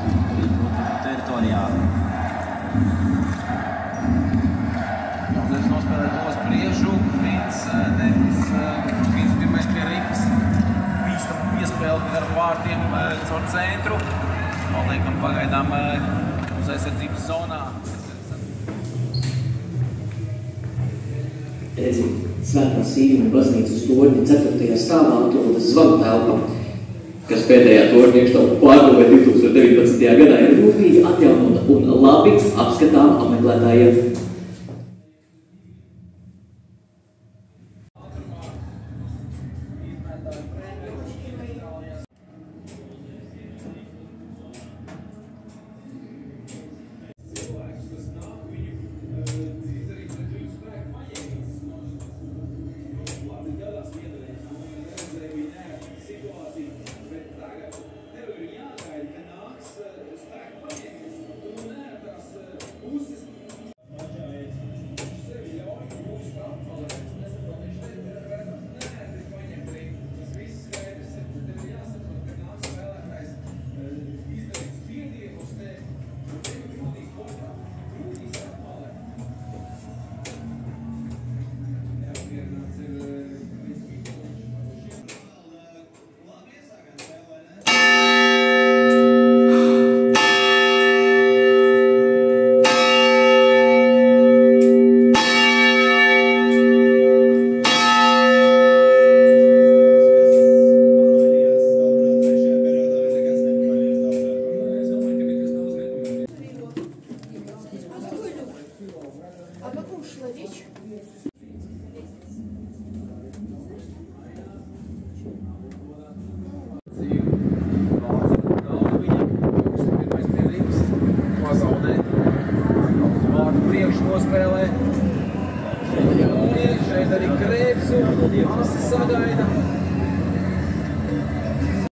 teritorijā. Zaļš nospēlē to uz priekšu, Vins pirmais pie ripas. Bīstam piespēli ar vārtiem caur centru. Paliekam pagaidām uz aizsardzības zonā. Redzi, Svētā Sīvuma baznīcas torņa 4. stāvā atrodas zvanu telpa, kas pēdējā torņa iekštelpu pārbūvē 2019. gadā ir rūpīgi atjaunota un labi apskatām apmeklētājiem. Šeit arī Krēpsu, Asi sagaida.